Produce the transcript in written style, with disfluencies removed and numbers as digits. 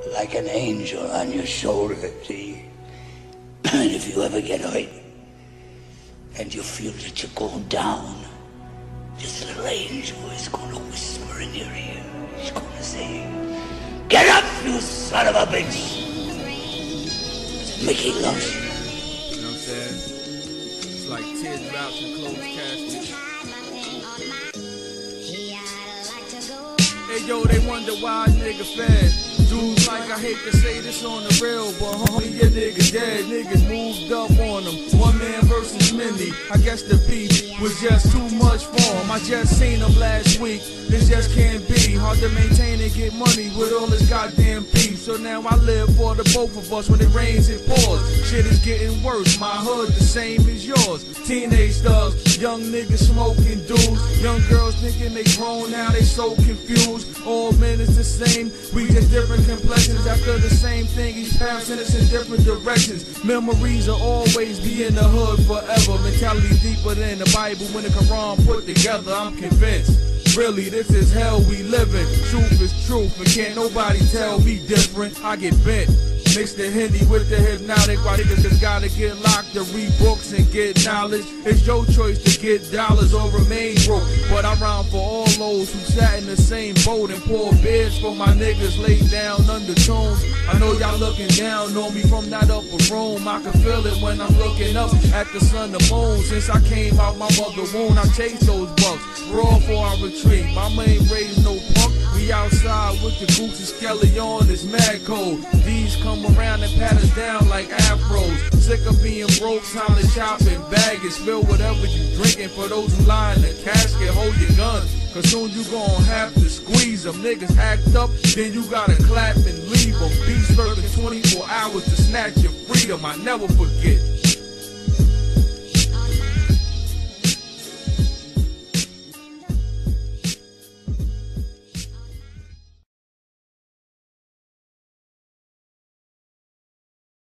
like an angel on your shoulder, see? And if you ever get hurt and you feel that you're going down, this little angel is going to whisper in your ear. He's going to say, "Get up, you son of a bitch!" Mickey loves you. You know what I'm saying? It's like teardrops and closed caskets. Hey yo, they wonder why a nigga fed. Dudes like, I hate to say this on the real, but homie, your nigga dead. Niggas moved up on them. One man versus many. I guess the beef was just too much for him. I just seen him last week. This just can't be. Hard to maintain and get money with all this goddamn beef. So now I live for the both of us when it rains, it pours. Shit is getting worse. My hood the same as yours. Teenage thugs, young niggas smoking dudes. Young girls thinking they grown now, they so confused. All men is the same, we just different complexions. After the same thing, each path send us in different directions. Memories will always be in the hood forever. Mentality deeper than the Bible when the Quran put together, I'm convinced. Really, this is hell we live in. Truth is truth, and can't nobody tell me different. I get bent. Mix the Henny with the hypnotic. Why niggas just gotta get locked to read books and get knowledge? It's your choice to get dollars or remain broke. But I rhyme for all those who sat in the same boat and pour beers for my niggas laid down undertones. I know y'all looking down on me from that upper room. I can feel it when I'm looking up at the sun and moon. Since I came out my mother womb, I chased those bucks. Raw for our retreat. Mama ain't raised no punk. We outside with the goose and skelly on, it's mad cold. These come around and pat us down like afros. Sick of being broke, time to chop and bag it. Spill whatever you drinking. For those who lie in the casket, hold your gun, cause soon you gon' have to squeeze them. Niggas act up, then you gotta clap and leave them. Beats working 24 hours to snatch your freedom, I never forget.